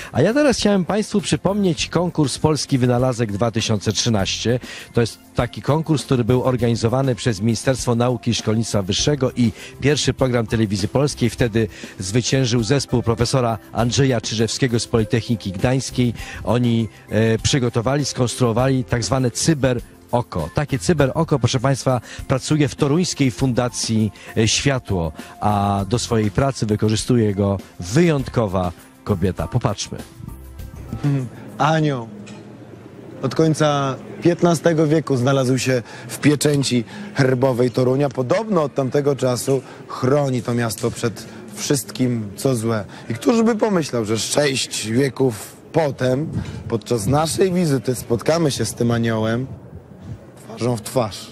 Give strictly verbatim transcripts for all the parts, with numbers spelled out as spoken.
A ja teraz chciałem Państwu przypomnieć konkurs Polski Wynalazek dwa tysiące trzynaście. To jest taki konkurs, który był organizowany przez Ministerstwo Nauki i Szkolnictwa Wyższego i pierwszy program Telewizji Polskiej. Wtedy zwyciężył zespół profesora Andrzeja Czyżewskiego z Politechniki Gdańskiej. Oni e, przygotowali, skonstruowali tak zwane cyber oko. Takie cyber oko, proszę Państwa, pracuje w toruńskiej Fundacji Światło, a do swojej pracy wykorzystuje go wyjątkowa kobieta. Popatrzmy. Anioł. Od końca piętnastego wieku znalazł się w pieczęci herbowej Torunia. Podobno od tamtego czasu chroni to miasto przed wszystkim, co złe. I któż by pomyślał, że sześć wieków potem, podczas naszej wizyty, spotkamy się z tym aniołem twarzą w twarz.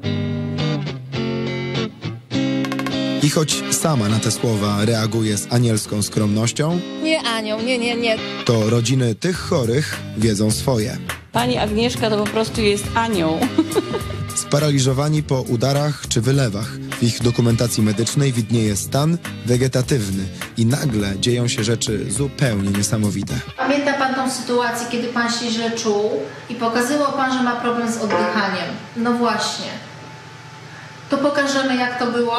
I choć sama na te słowa reaguje z anielską skromnością, Nie anioł, nie, nie, nie. to rodziny tych chorych wiedzą swoje. Pani Agnieszka to po prostu jest anioł. Sparaliżowani po udarach czy wylewach. W ich dokumentacji medycznej widnieje stan wegetatywny i nagle dzieją się rzeczy zupełnie niesamowite. Pamięta pan tą sytuację, kiedy pan się źle czuł i pokazywał pan, że ma problem z oddychaniem? No właśnie. To pokażemy, jak to było?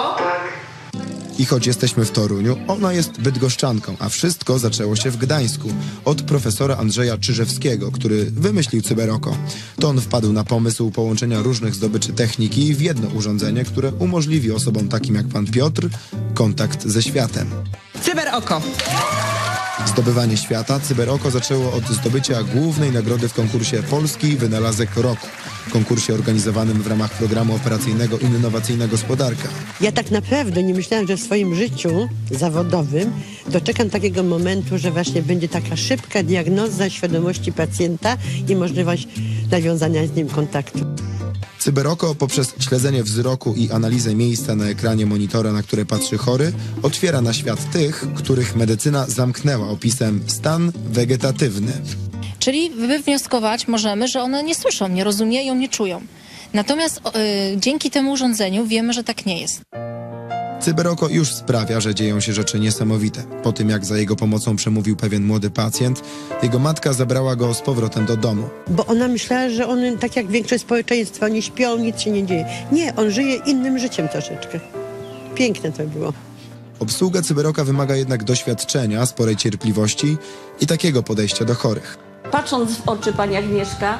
I choć jesteśmy w Toruniu, ona jest bydgoszczanką, a wszystko zaczęło się w Gdańsku od profesora Andrzeja Czyżewskiego, który wymyślił cyberoko. To on wpadł na pomysł połączenia różnych zdobyczy techniki w jedno urządzenie, które umożliwi osobom takim jak pan Piotr kontakt ze światem. Cyberoko. Zdobywanie świata cyberoko zaczęło od zdobycia głównej nagrody w konkursie Polski Wynalazek Roku. Konkursie organizowanym w ramach programu operacyjnego Innowacyjna Gospodarka. Ja tak naprawdę nie myślałam, że w swoim życiu zawodowym doczekam takiego momentu, że właśnie będzie taka szybka diagnoza świadomości pacjenta i możliwość nawiązania z nim kontaktu. Cyberoko poprzez śledzenie wzroku i analizę miejsca na ekranie monitora, na które patrzy chory, otwiera na świat tych, których medycyna zamknęła opisem stan wegetatywny. Czyli wywnioskować możemy, że one nie słyszą, nie rozumieją, nie czują. Natomiast yy, dzięki temu urządzeniu wiemy, że tak nie jest. Cyberoko już sprawia, że dzieją się rzeczy niesamowite. Po tym, jak za jego pomocą przemówił pewien młody pacjent, jego matka zabrała go z powrotem do domu. Bo ona myślała, że on, tak jak większość społeczeństwa, nie śpią, nic się nie dzieje. Nie, on żyje innym życiem troszeczkę. Piękne to było. Obsługa cyberoka wymaga jednak doświadczenia, sporej cierpliwości i takiego podejścia do chorych. Patrząc w oczy pani Agnieszka,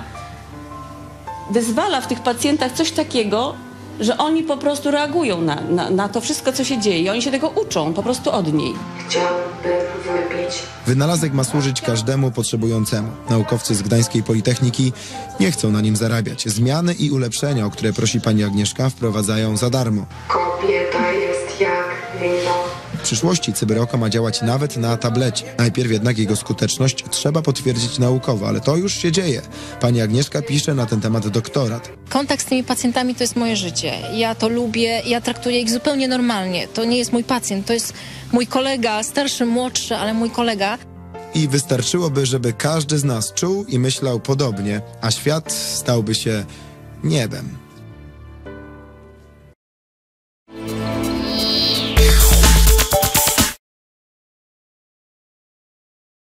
wyzwala w tych pacjentach coś takiego, że oni po prostu reagują na, na, na to wszystko, co się dzieje. I oni się tego uczą po prostu od niej. Chciałabym wypić. Wynalazek ma służyć każdemu potrzebującemu. Naukowcy z Gdańskiej Politechniki nie chcą na nim zarabiać. Zmiany i ulepszenia, o które prosi pani Agnieszka, wprowadzają za darmo. Kobieta jest jak wino. W przyszłości cyberoko ma działać nawet na tablecie. Najpierw jednak jego skuteczność trzeba potwierdzić naukowo, ale to już się dzieje. Pani Agnieszka pisze na ten temat doktorat. Kontakt z tymi pacjentami to jest moje życie. Ja to lubię, ja traktuję ich zupełnie normalnie. To nie jest mój pacjent, to jest mój kolega, starszy, młodszy, ale mój kolega. I wystarczyłoby, żeby każdy z nas czuł i myślał podobnie, a świat stałby się niebem.